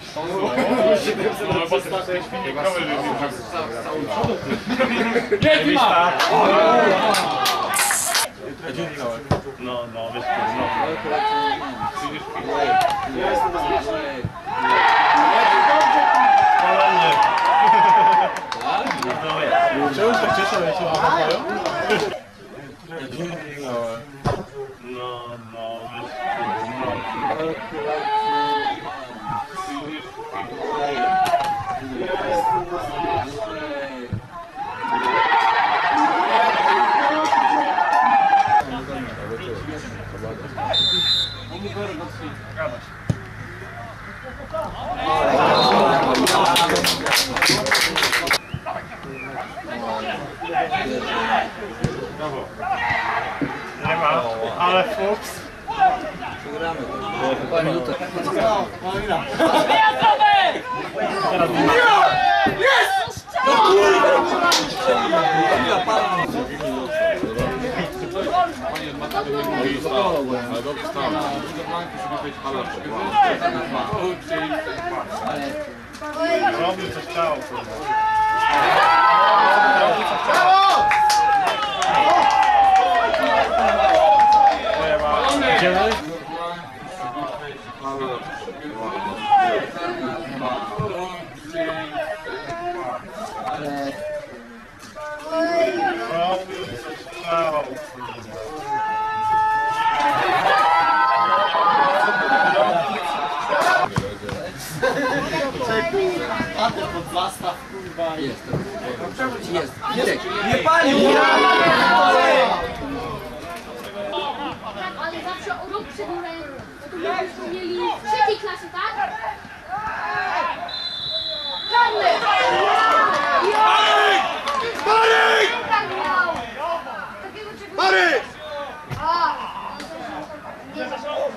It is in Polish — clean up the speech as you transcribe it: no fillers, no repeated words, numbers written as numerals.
No, wiesz, czemu się tak cieszę, że się wychowają? nie ma, ale fuks. Przegramy to. Parę minut. Jest! Robił co chciał. Idziemy? Robił co chciał. Patrz pod zastaw, kurwa. Jest. Jest. Nie palił! Ale zawsze o rok przed murem, to byśmy mieli w trzeciej klasie, tak? Karny! Marek! Marek! Tak miał! Takiego czegoś... Marek! A! Nie,